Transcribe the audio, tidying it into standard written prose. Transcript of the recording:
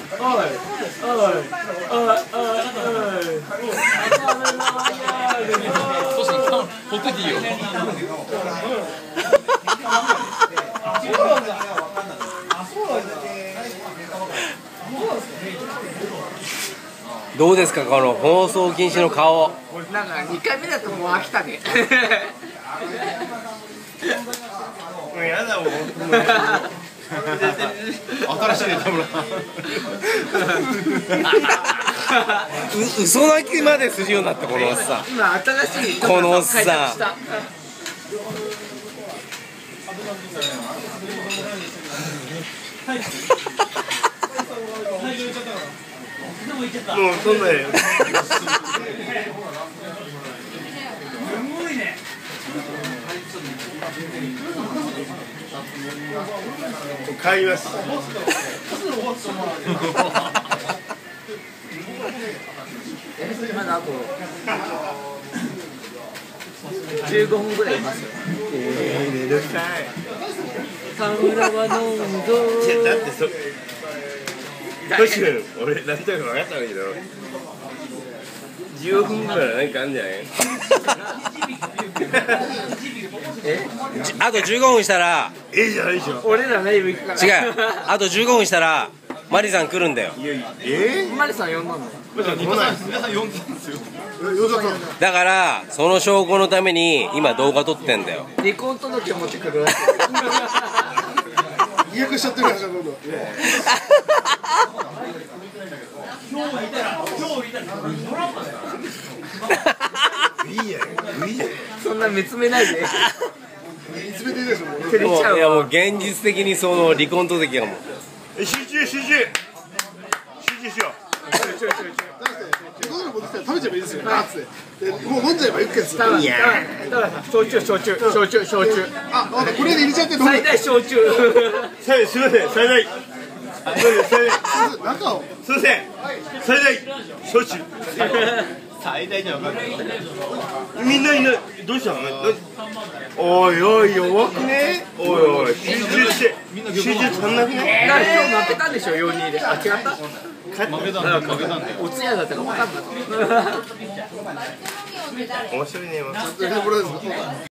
ほっといていいよ。 どうですかこの放送禁止の顔。 なんか2回目だともう飽きたね。 もうやだもん。新しいネタもら嘘泣きまでするようになったこのおっさん。 今新しいこのおっさん。 もうそんなよ。帰ります。 まだあと15分ぐらいいますよ。 寝るかい。 田村は飲むぞ。 だってトシ君、俺なんとなく分かったんだけど15分ぐらいなんかあんじゃない？ あと15分したらじゃないでしょ。 俺らライブ行くから。 違う、あと15分したらマリさん来るんだよ。 マリさん呼んだの？ 皆さん呼んだんですよ。 だからその証拠のために今動画撮ってんだよ。 離婚届を持ってくるわけ。 予約しちゃってるからどんどん。 そんな見つめないで。 見つめていいでしょ。 照れちゃうわ。 いやもう現実的にその離婚届がもう集中しよう。 食べちゃえばいいですよ。ガッツでもう飲んじゃえばいいですよ。 焼酎。 あ、これで入れちゃって飲む。 最大焼酎。 すいません、最大。 中を。 すいません、最大焼酎。 最大じゃ分かんない。 みんないない。どうしたの？おいおい弱くね？おい集中して。集中足んなくね？ だから今日負けたんでしょ4-2で。あ、違った？ 負けたんだよ。 お通夜だったか分かんなかった。 面白いね。